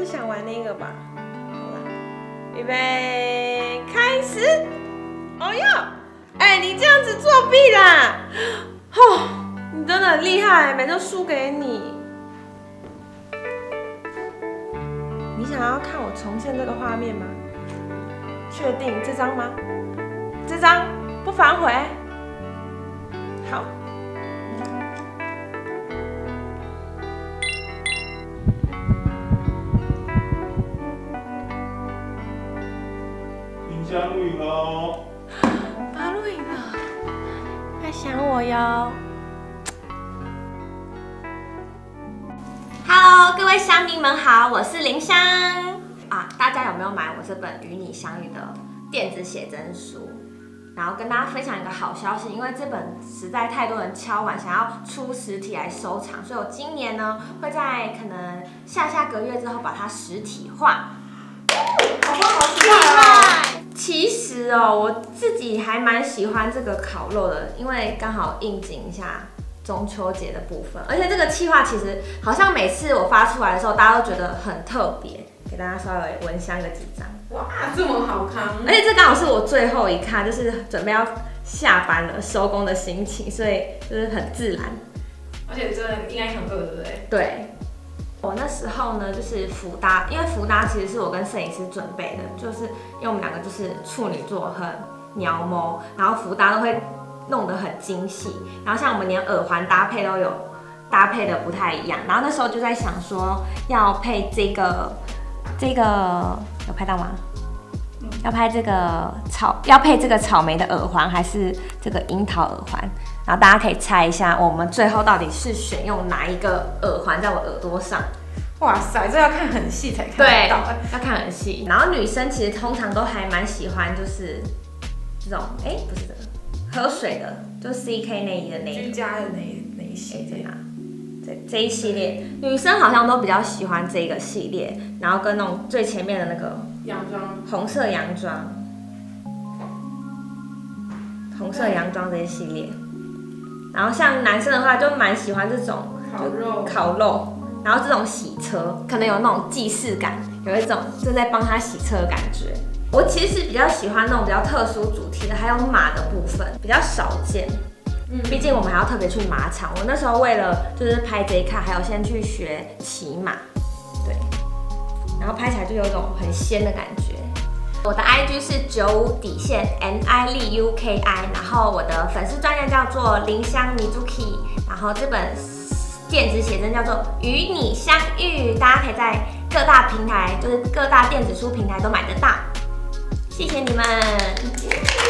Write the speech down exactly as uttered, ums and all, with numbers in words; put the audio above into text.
是想玩那个吧？好啦，预备，开始！哦哟，哎，你这样子作弊啦！哦，你真的很厉害，每次都输给你。你想要看我重现这个画面吗？确定这张吗？这张不反悔。好。 林香录影喽！ 爸录影了，在想我哟。Hello， 各位乡民们好，我是林香啊。大家有没有买我这本《与你相遇》的电子写真书？然后跟大家分享一个好消息，因为这本实在太多人敲碗想要出实体来收藏，所以我今年呢会在可能下下个月之后把它实体化。 好棒，好期待哦！ 其实哦，我自己还蛮喜欢这个烤肉的，因为刚好应景一下中秋节的部分，而且这个企划其实好像每次我发出来的时候，大家都觉得很特别，给大家稍微闻香个几张。 哇，这么好看！ 而且这刚好是我最后一看，就是准备要下班了、收工的心情，所以就是很自然。 而且真的应该很饿，对不对？ 对。我那时候呢，就是福搭，因为福搭其实是我跟摄影师准备的，就是因为我们两个就是处女座，很鸟毛，然后福搭都会弄得很精细，然后像我们连耳环搭配都有搭配的不太一样，然后那时候就在想说要配这个这个有拍到吗？嗯、要拍这个草要配这个草莓的耳环还是这个樱桃耳环？然后大家可以猜一下，我们最后到底是选用哪一个耳环在我耳朵上？ 哇塞，这要看很细才看得到。 对，要看很细。然后女生其实通常都还蛮喜欢，就是这种，哎、欸，不是这个，喝水的，就是 C K 内衣的那一居家的那那一系列。 这这一系列，女生好像都比较喜欢这个系列，然后跟那种最前面的那个洋装， 红色洋装，红色洋装这一系列。然后像男生的话，就蛮喜欢这种烤肉， 烤肉，然后这种洗车，可能有那种既视感，有一种正在帮他洗车的感觉。我其实比较喜欢那种比较特殊主题的，还有马的部分比较少见。嗯，毕竟我们还要特别去马场。我那时候为了就是拍这一卡，还有先去学骑马，对，然后拍起来就有一种很仙的感觉。我的 I G 是九五底线 N I L U K I， 然后我的粉丝专页叫做林香 Mizuki， 然后这本电子写真叫做《与你相遇》，大家可以在各大平台，就是各大电子书平台都买得到。谢谢你们。